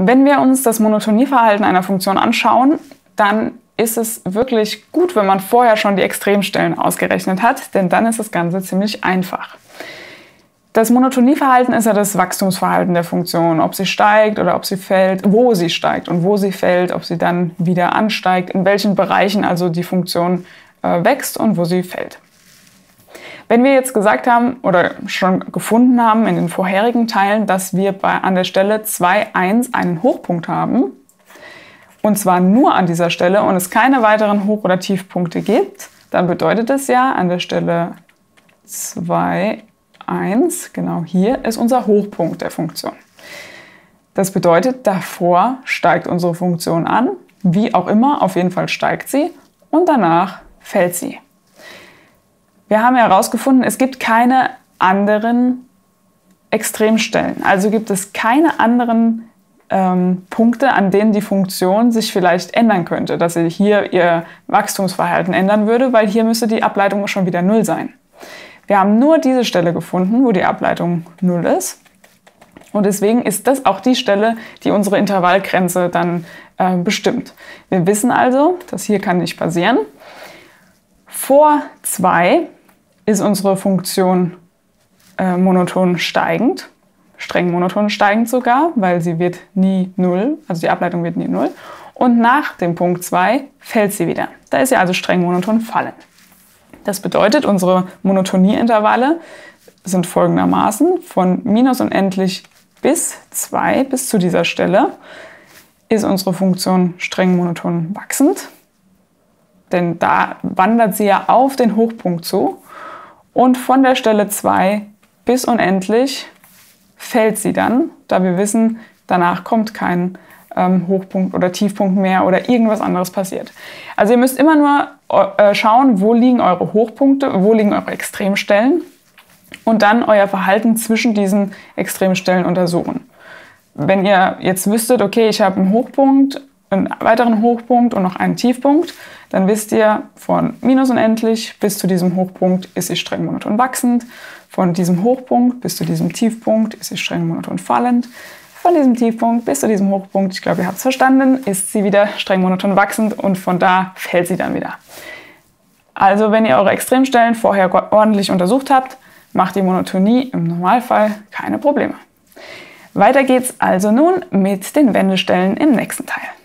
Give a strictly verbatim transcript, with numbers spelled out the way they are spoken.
Wenn wir uns das Monotonieverhalten einer Funktion anschauen, dann ist es wirklich gut, wenn man vorher schon die Extremstellen ausgerechnet hat, denn dann ist das Ganze ziemlich einfach. Das Monotonieverhalten ist ja das Wachstumsverhalten der Funktion, ob sie steigt oder ob sie fällt, wo sie steigt und wo sie fällt, ob sie dann wieder ansteigt, in welchen Bereichen also die Funktion äh, wächst und wo sie fällt. Wenn wir jetzt gesagt haben oder schon gefunden haben in den vorherigen Teilen, dass wir bei, an der Stelle zwei, eins einen Hochpunkt haben, und zwar nur an dieser Stelle und es keine weiteren Hoch- oder Tiefpunkte gibt, dann bedeutet es ja, an der Stelle zwei, eins, genau hier, ist unser Hochpunkt der Funktion. Das bedeutet, davor steigt unsere Funktion an, wie auch immer, auf jeden Fall steigt sie und danach fällt sie. Wir haben herausgefunden, es gibt keine anderen Extremstellen, also gibt es keine anderen ähm, Punkte, an denen die Funktion sich vielleicht ändern könnte, dass sie hier ihr Wachstumsverhalten ändern würde, weil hier müsste die Ableitung schon wieder null sein. Wir haben nur diese Stelle gefunden, wo die Ableitung null ist. Und deswegen ist das auch die Stelle, die unsere Intervallgrenze dann äh, bestimmt. Wir wissen also, das hier kann nicht passieren. Vor zwei ist unsere Funktion äh, monoton steigend, streng monoton steigend sogar, weil sie wird nie null, also die Ableitung wird nie null. Und nach dem Punkt zwei fällt sie wieder. Da ist sie also streng monoton fallend. Das bedeutet, unsere Monotonieintervalle sind folgendermaßen: von minus unendlich bis zwei, bis zu dieser Stelle, ist unsere Funktion streng monoton wachsend. Denn da wandert sie ja auf den Hochpunkt zu. Und von der Stelle zwei bis unendlich fällt sie dann, da wir wissen, danach kommt kein ähm, Hochpunkt oder Tiefpunkt mehr oder irgendwas anderes passiert. Also ihr müsst immer nur äh, schauen, wo liegen eure Hochpunkte, wo liegen eure Extremstellen und dann euer Verhalten zwischen diesen Extremstellen untersuchen. Wenn ihr jetzt wüsstet, okay, ich habe einen Hochpunkt, einen weiteren Hochpunkt und noch einen Tiefpunkt, dann wisst ihr, von minus unendlich bis zu diesem Hochpunkt ist sie streng monoton wachsend, von diesem Hochpunkt bis zu diesem Tiefpunkt ist sie streng monoton fallend, von diesem Tiefpunkt bis zu diesem Hochpunkt, ich glaube, ihr habt es verstanden, ist sie wieder streng monoton wachsend und von da fällt sie dann wieder. Also wenn ihr eure Extremstellen vorher ordentlich untersucht habt, macht die Monotonie im Normalfall keine Probleme. Weiter geht's also nun mit den Wendestellen im nächsten Teil.